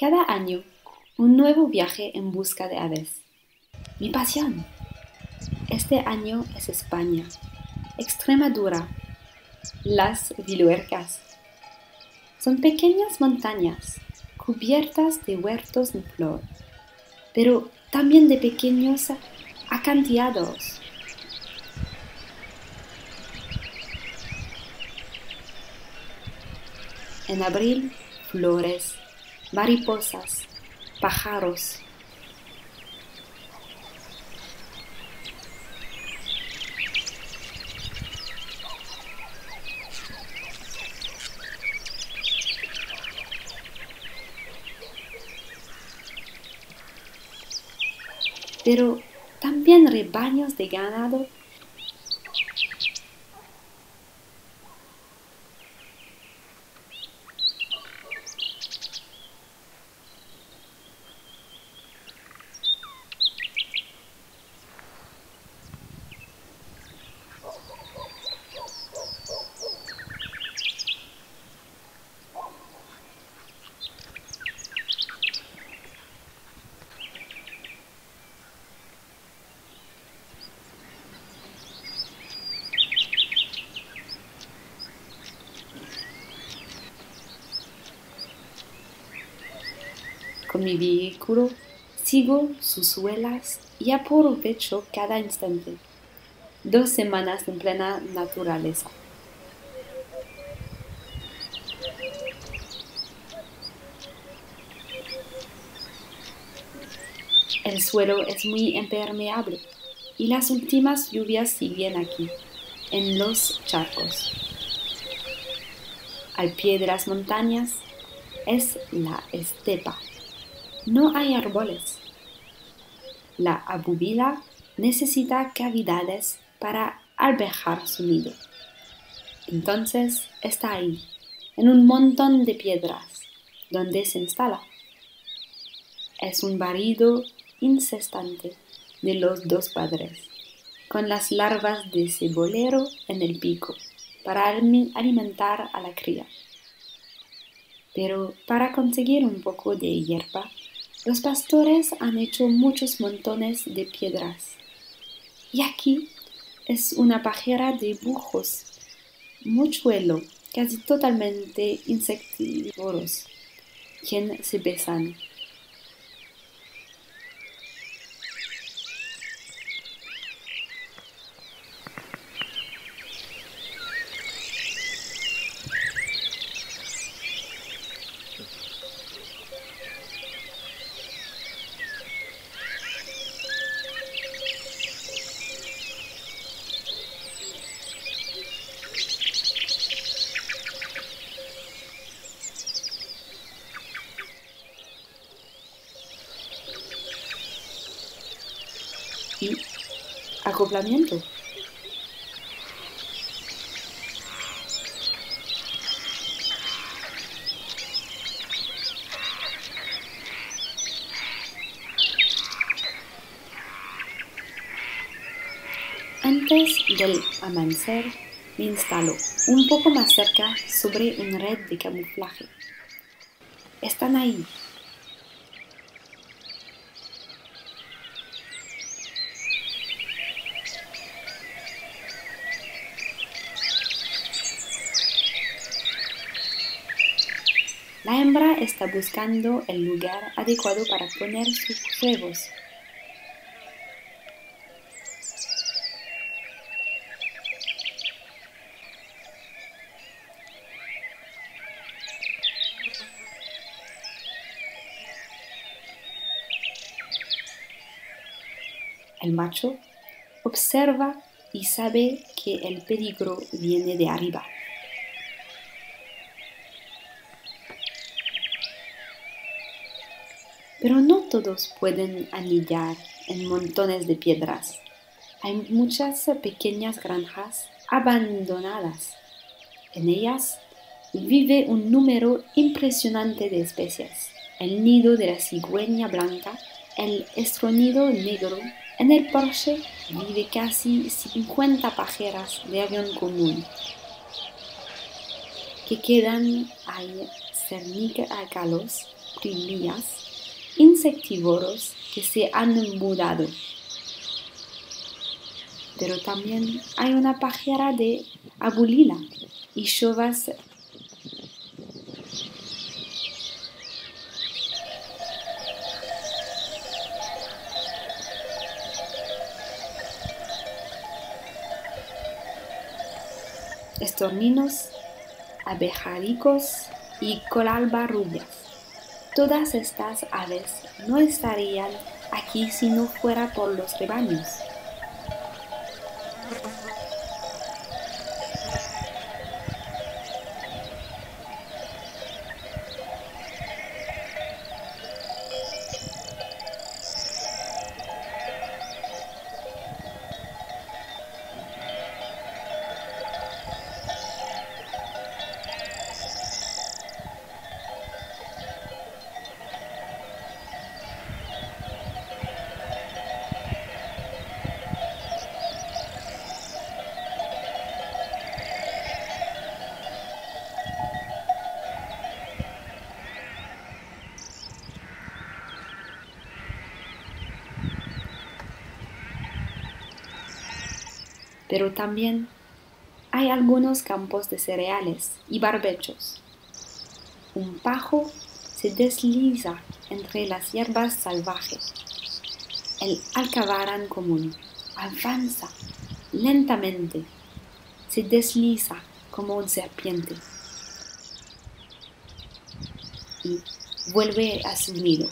Cada año, un nuevo viaje en busca de aves. Mi pasión. Este año es España, Extremadura, las Viluercas. Son pequeñas montañas cubiertas de huertos en flor, pero también de pequeños acantilados. En abril, flores, mariposas, pájaros. Pero también rebaños de ganado. Con mi vehículo sigo sus huellas y aprovecho cada instante. 2 semanas en plena naturaleza. El suelo es muy impermeable y las últimas lluvias siguen aquí, en los charcos. Al pie de las montañas es la estepa. No hay árboles. La abubila necesita cavidades para albergar su nido. Entonces está ahí, en un montón de piedras, donde se instala. Es un barrido incesante de los dos padres, con las larvas de cebolero en el pico, para alimentar a la cría. Pero para conseguir un poco de hierba, los pastores han hecho muchos montones de piedras. Y aquí es una pajera de bujos, mochuelo, casi totalmente insectívoros, quien se besan. Y acoplamiento. Antes del amanecer me instalo un poco más cerca sobre una red de camuflaje. Están ahí. La hembra está buscando el lugar adecuado para poner sus huevos. El macho observa y sabe que el peligro viene de arriba. Pero no todos pueden anidar en montones de piedras. Hay muchas pequeñas granjas abandonadas. En ellas vive un número impresionante de especies. El nido de la cigüeña blanca, el estronido negro. En el porche vive casi 50 pajeras de avión común que quedan ahí cernícalos polillas, insectívoros que se han mudado. Pero también hay una pájara de abulila y chovas. Estorninos, abejaricos y colalbarrubias. Todas estas aves no estarían aquí si no fuera por los rebaños. Pero también hay algunos campos de cereales y barbechos. Un pajo se desliza entre las hierbas salvajes. El alcaparán común avanza lentamente, se desliza como una serpiente y vuelve a su nido.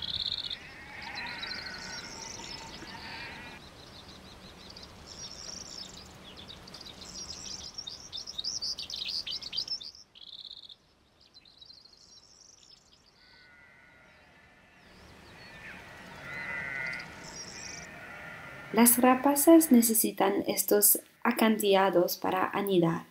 Las rapaces necesitan estos acantilados para anidar.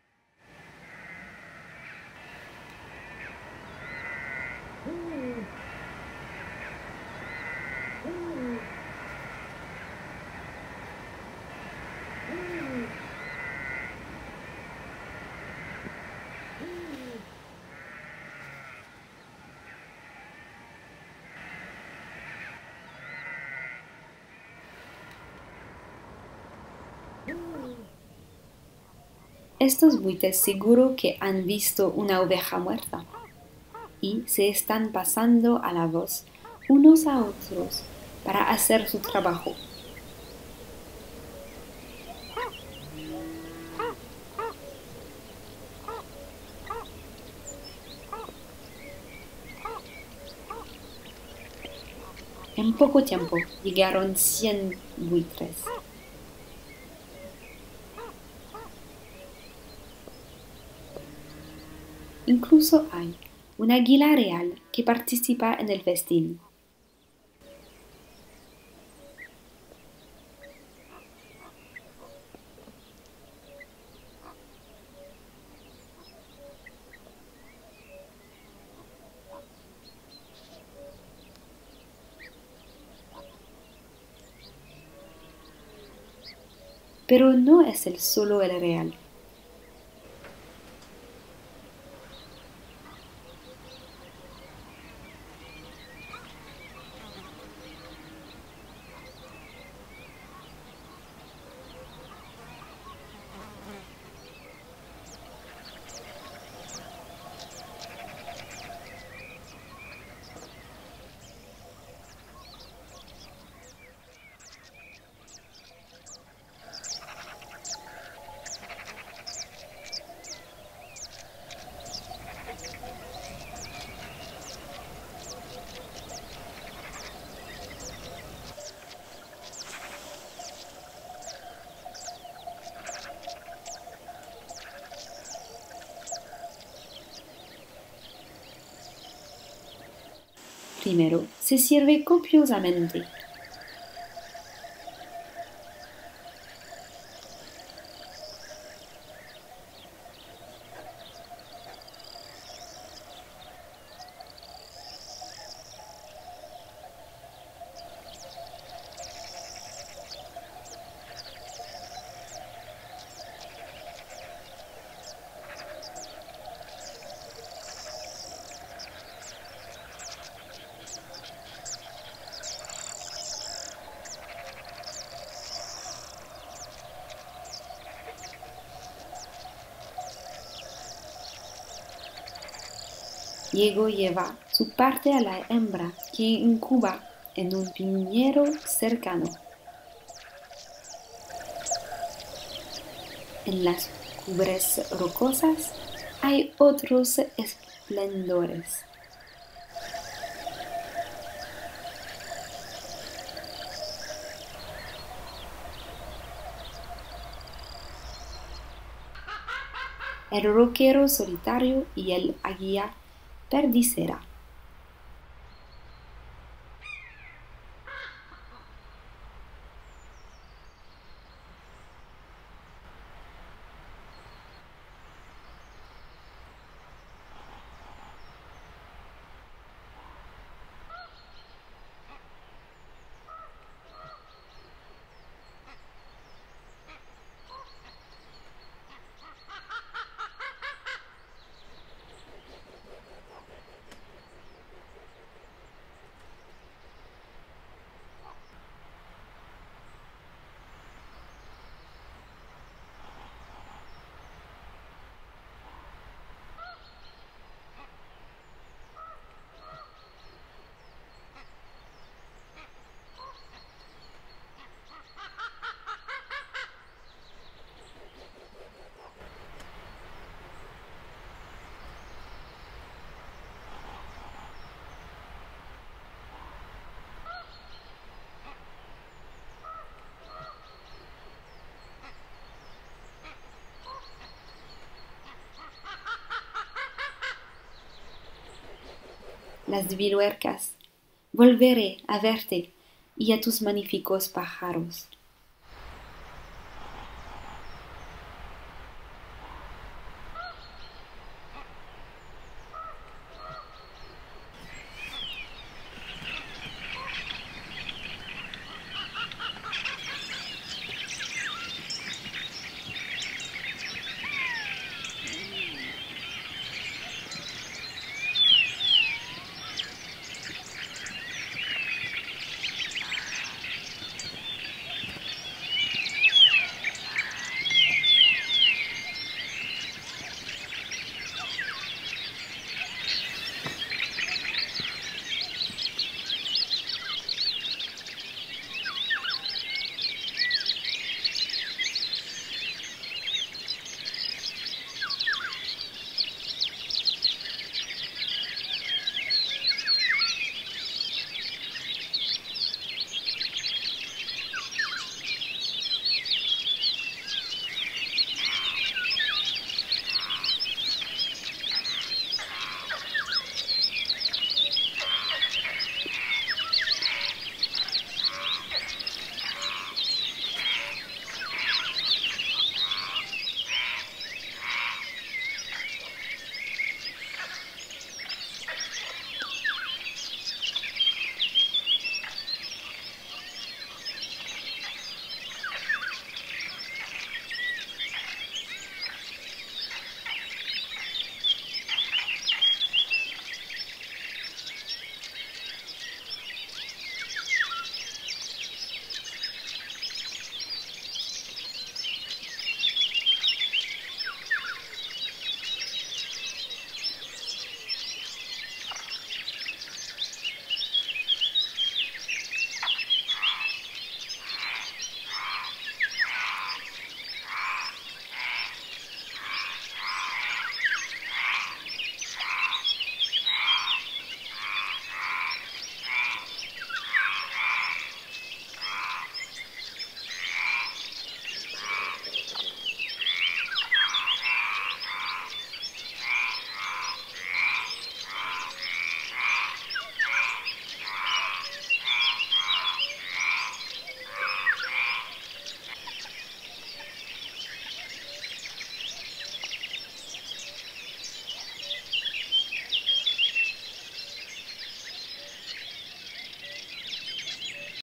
Estos buitres seguro que han visto una oveja muerta y se están pasando a la voz unos a otros para hacer su trabajo. En poco tiempo llegaron 100 buitres. Incluso hay un águila real que participa en el festín. Pero no es solo el real. Primero se sirve copiosamente. Luego lleva su parte a la hembra que incuba en un piñero cercano. En las cumbres rocosas hay otros esplendores. El roquero solitario y el águila perdicera. Las viruercas, volveré a verte y a tus magníficos pájaros.